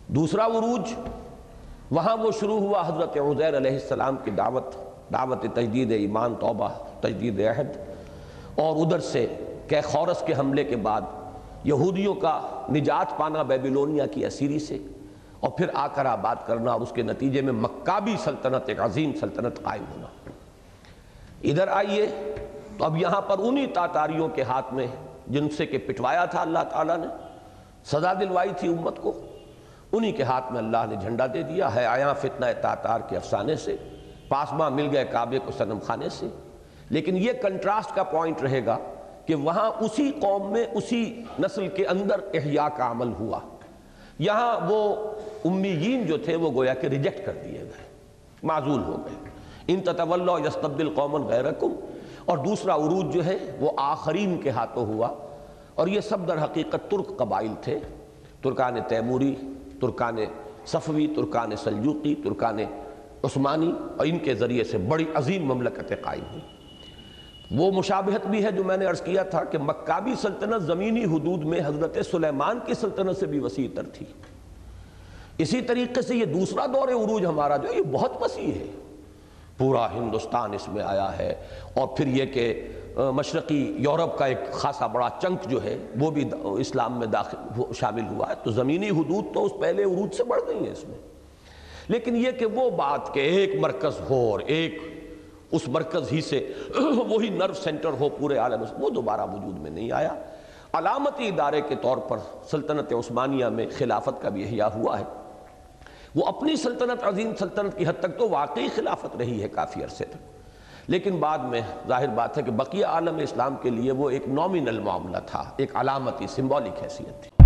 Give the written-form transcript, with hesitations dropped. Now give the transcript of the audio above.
دوسرا عروج وہاں وہ شروع ہوا حضرت عزیر علیہ السلام کی دعوت تجدید ایمان، توبہ، تجدید عہد، اور ادھر سے کیخورس کے حملے کے بعد یہودیوں کا نجات پانا بیبیلونیا کی اسیری سے، اور پھر آ کر آباد کرنا، اور اس کے نتیجے میں مکابی سلطنت، ایک عظیم سلطنت قائم ہونا۔ ادھر آئیے تو اب یہاں پر انہی تاتاریوں کے ہاتھ میں جن سے کہ پٹوایا تھا اللہ تعالیٰ نے، سزا دلوائی تھی امت کو، انہی کے ہاتھ میں اللہ نے جھنڈا دے دیا ہے آیا فتنہ تاتار کے افسانے سے، پاسباں مل گئے کعبے کو صنم خانے سے۔ لیکن یہ کنٹراسٹ کا پوائنٹ رہے گا کہ وہاں اسی قوم میں، اسی نسل کے اندر احیاء کا عمل ہوا۔ یہاں وہ امیین جو تھے وہ گویا کہ ریجیکٹ کر دیے گئے، معزول ہو گئے، ان تتولوا یستبدل قوما غیرکم۔ اور دوسرا عروج جو ہے وہ آخرین کے ہاتھوں ہوا، اور یہ سب در حقیقت ترک قبائل تھے، ترکان تیموری، Terken صفوی، Terken Seljuqi, Terken Usmani, اور ان کے ذریعے سے بڑی عظیم مملکتیں قائم ہوئی۔ وہ مشابہت بھی ہے جو میں نے عرض کیا تھا کہ مکابی سلطنت زمینی حدود میں حضرت سلیمان کی سلطنت سے بھی وسیع تر تھی۔ اسی طریقے سے یہ دوسرا دور عروج ہمارا جو ہے یہ بہت وسیع ہے، پورا ہندوستان اس میں آیا ہے، اور پھر یہ کہ مشرقی یورپ کا ایک خاصا بڑا چنک جو ہے وہ بھی اسلام میں شامل ہوا ہے۔ تو زمینی حدود تو اس پہلے عروج سے بڑھ گئی ہیں اس میں، لیکن یہ کہ وہ بات کہ ایک مرکز ہو اور ایک اس مرکز ہی سے وہی نرو سینٹر ہو پورے عالم، وہ دوبارہ وجود میں نہیں آیا۔ علامتی ادارے کے طور پر سلطنت عثمانیہ میں خلافت کا بھی احیاء ہوا ہے۔ وہ اپنی سلطنت، عظیم سلطنت کی حد تک تو واقعی خلافت رہی ہے کافی عرصے تک، لیکن بعد میں ظاہر بات ہے کہ بقیہ عالم اسلام کے لیے وہ ایک نومینل معاملہ تھا، ایک علامتی سمبولک حیثیت تھی۔